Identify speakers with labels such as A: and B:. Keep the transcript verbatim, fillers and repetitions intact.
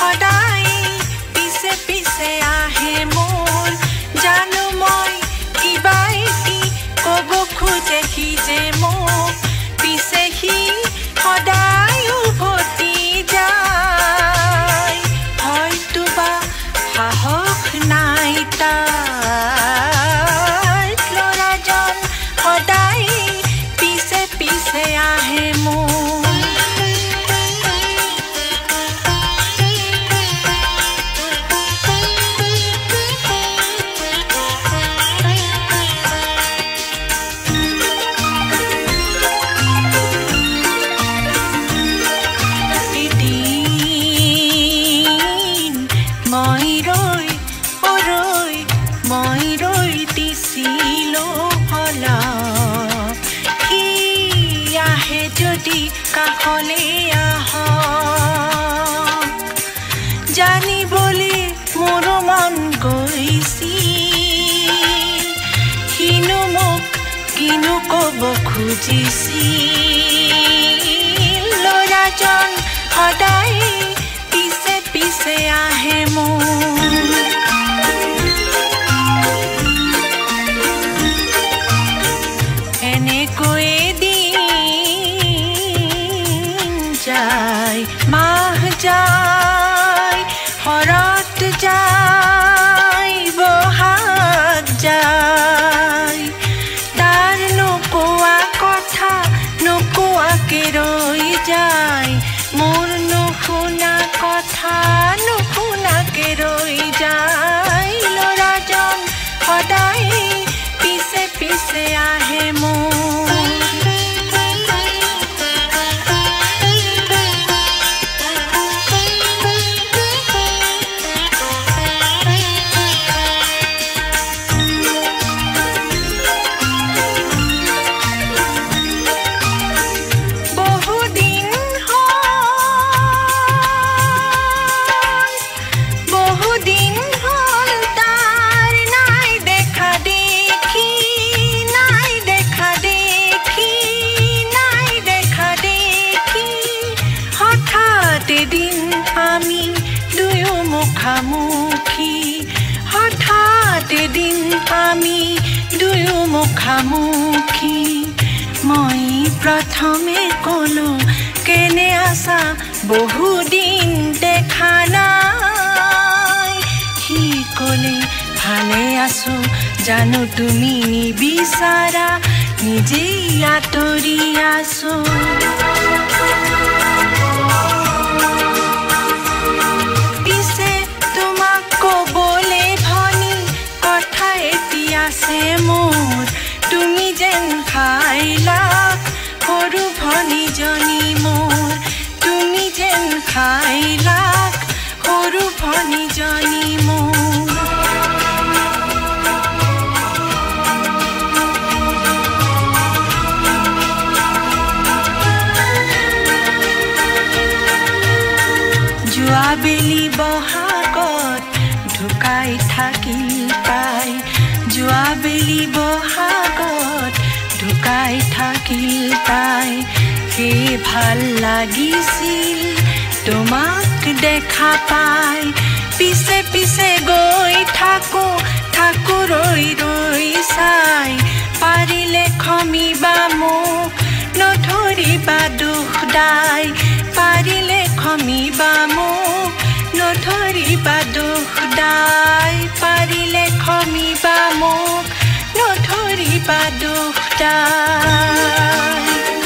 A: সদায় পিছে পিছে আহে মোৰ জানো মই কিবা এটি ক'ব খোজে সি যে মোক পিছে সি সদায় উভতি যায় হয়তো বা সাহস নাই তাৰ ল'ৰাজন সদায় পিছে পিছে আহে মোৰ কাষলে আহ জানিবলৈ মোৰ মন গৈছিল কিনো মোক কিনো ক'ব খুজিছিল ল'ৰাজন সদায় পিছে পিছে আহে মোৰ এনেকৈয়ে মাহ যায় শৰৎ যায় বহাগ যায় তাৰ নোকোৱা কথা নোকোৱাকে ৰৈ যায় মোৰ নুশুনা কথা নুশুনাকে ৰৈ যায় ল'ৰাজন সদায় পিছে পিছে আহে মোৰ মুখামুখি হঠাৎ এদিন আমি দুয়ো মুখামুখি মই প্ৰথমে ক'লো কেনে আছা বহুদিন দেখা নাই সি ক'লে ভালে আছো জানো তুমি নিবিচাৰা নিজেই আঁতৰি আছো আছে মোৰ তুমি যেন খাইলা সৰু ভনীজনী মোৰ তুমি যেন খাইলা সৰু ভনীজনী মোৰ যোৱাবেলি বহাগত ঢুকাই থাকিল তাই যোৱাবেলি বহাগত ঢুকাই থাকিল তাই সেই ভাল লাগিছিল তোমাক দেখা পাই পিছে পিছে গৈ থাকো থাকো ৰৈ ৰৈ চাই পাৰিলে খমিবা মোক নধৰিবা দুখ দাই পাৰিলে খমিবা মোক নধৰিবা দুখ দাই পাৰিলে খমিবা মোক নধৰিবা দুখ দাই